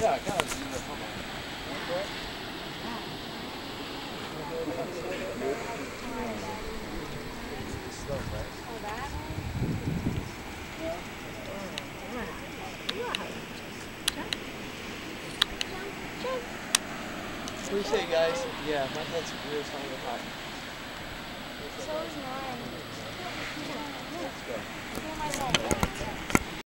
Yeah, kind of. What do you say, guys? Yeah, my head's real hot. So is mine. Let's go. Feel my head.